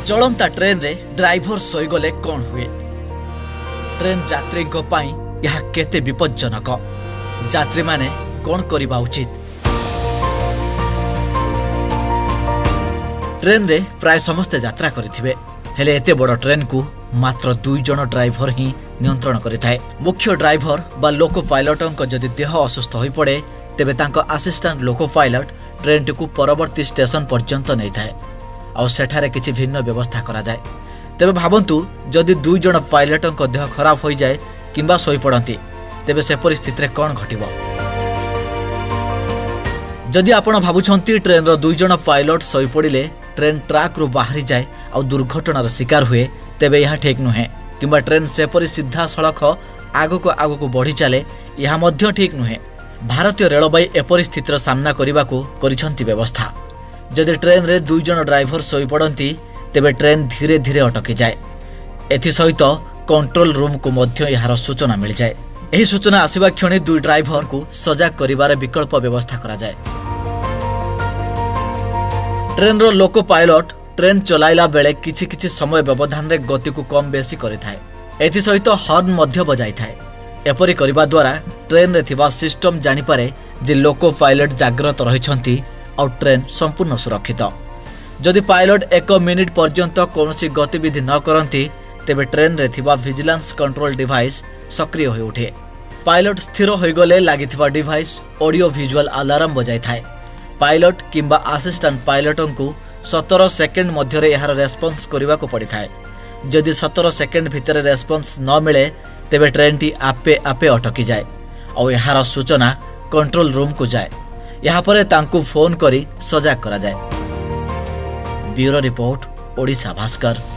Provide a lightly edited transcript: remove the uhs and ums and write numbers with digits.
चलंता train रे driver सोईगले कौन हुए। ट्रेन यात्री यह केते विपज्जनक, यात्री माने कौन करबा उचित। ट्रेन रे प्राय समस्ते यात्रा करिथिबे, हेले एते बड़ ट्रेन को मात्र 2 जन ड्राइवर ही नियंत्रण करिथाए। मुख्य ड्राइवर बा लोको पायलटक जदि देह असुस्थ होई पड़े तेबे तांको असिस्टेंट लोको पायलट ट्रेन को परवर्ती स्टेशन पर्यंत नहीं थाए और सेठारे किछि भिन्न व्यवस्था करा जाए। तेबे भाबंतु जदि 2 जन पायलटक देह खराब हो जाए किंबा सोई पड़ती तेबे से परिस्थिति रे कौन घटिबो। जदि आपण भाबुछंती ट्रेन रो 2 जन पायलट सोई पड़िले ट्रेन ट्रैक रु बाहरी जाए और दुर्घटनार शिकार हुए तेबे यह ठीक नुहे, किंबा ट्रेन सेपरी सीधा सड़क आगको आगको बढ़ी चले यह मध्य ठीक नुहे। भारतीय रेलबाई एपरी स्थितिर सामना करबाकू करिसंती व्यवस्था। जदि ट्रेन रे 2 जन ड्राइवर सोई पड़ती तेबे ट्रेन धीरे धीरे अटकी जाए। एथि सहित कंट्रोल रूम को मध्य यार सूचना मिल जाए। एही सूचना आसिबा क्षणी 2 ड्राइवर को सजाग करिबार विकल्प व्यवस्था करा जाए। ट्रेन रो लोको पायलट ट्रेन चलाइला बेले किछि किछि समय व्यवधान रे गति को कम बेसी करिथाए। एथि सहित हॉर्न मध्य बजाई थाए। एपरी करिबा द्वारा ट्रेन रे थिबा सिस्टम जानि पारे जे लोको पायलट जाग्रत रहिछंती और ट्रेन संपूर्ण सुरक्षित। जदि पायलट 1 मिनिट पर्यंत कौनसी गतिविधि न करंती तेबे ट्रेन रे थिबा विजिलेंस कंट्रोल डिवाइस सक्रिय होई उठे। पायलट स्थिर होई गले लागिथिबा डिवाइस ऑडियो विजुअल अलार्म बजाई थाए। पायलट किंबा असिस्टेंट पायलटों को 17 सेकेंड मध्य यार रेस्पॉन्स करने को पड़ी थाए। जदि 17 सेकेंड भितर रेस्पॉन्स न मिले तेबे ट्रेन टी आपे आपे अटकी जाए और यार सूचना कंट्रोल रूम को जाए। यहाँ पर तांकु फोन करी सजाग करा जाए। Bureau report, Odisha Bhaskar.